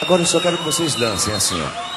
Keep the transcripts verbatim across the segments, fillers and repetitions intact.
Agora eu só quero que vocês dancem assim, ó.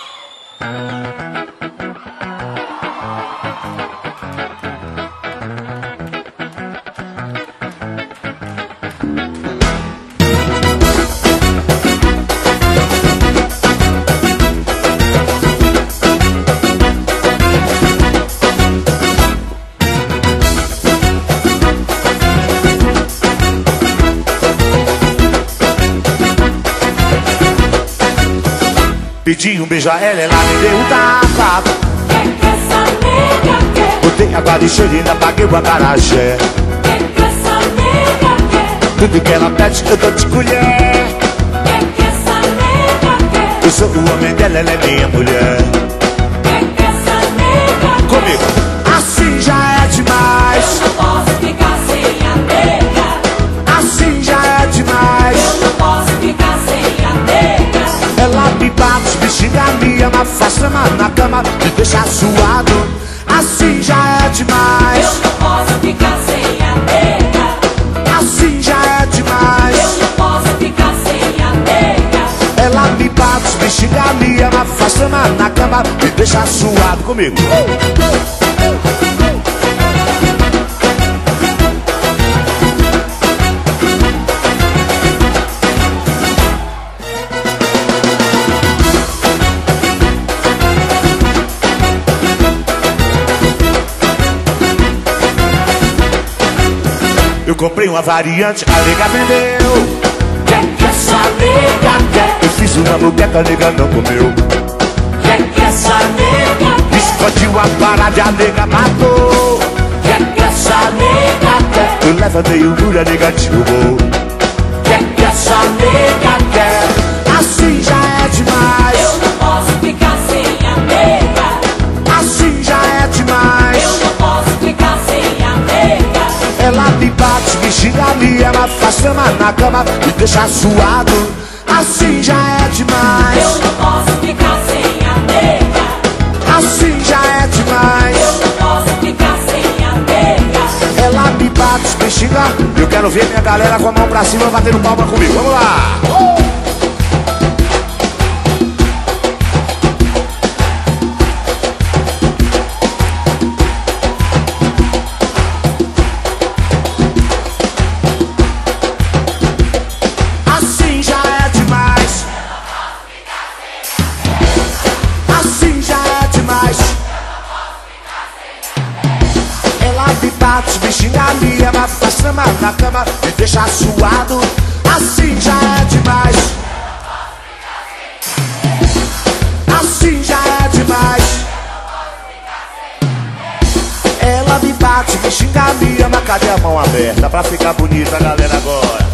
Pedi um beijo a ela, ela me deu um tapa. Que que essa nega quer? Botei água de cheiro e ainda paguei o acarajé. Que que essa nega quer? Tudo que ela pede eu dou de colher. Que que essa nega quer? Eu sou o homem dela, ela é minha mulher. Que que essa nega quer? Comigo, assim já é demais. Eu não posso ficar sem a nega. Assim já é demais. Eu não posso ficar sem a nega. Ela me bate, me xinga, me ama, faz cama na cama, me deixa suado. Assim já é demais. Eu não posso ficar sem a nega. Assim já é demais. Eu não posso ficar sem a nega. Ela me bate, me xinga, me ama, faz cama na cama, me deixa suado. Comigo. Eu comprei uma variante, a nega vendeu. Que que essa nega quer? Eu fiz uma moqueca, a nega não comeu. Que que essa nega quer? Explodiu a parada, a nega matou. Que que essa nega quer? Eu levantei o muro, a nega derrubou. Que que essa nega quer? Assim já é demais. Eu não posso ficar sem a nega. Assim já é demais. Eu não posso ficar sem a nega. Ela me bate, me xinga, me ama, faz cama na cama, me deixa suado. Assim já é demais. Eu não posso ficar sem a nega. Assim já é demais. Eu não posso ficar sem a nega. Ela me bate, me xinga. Eu quero ver minha galera com a mão pra cima batendo palma comigo. Vamos lá! Assim já é demais. Assim já é demais. Ela me bate, me xinga, me ama, faz cama na cama, me deixa suado. Assim já é demais. Assim já é demais. Ela me bate, me xinga, me ama. Cadê a mão aberta pra ficar bonita, galera, agora?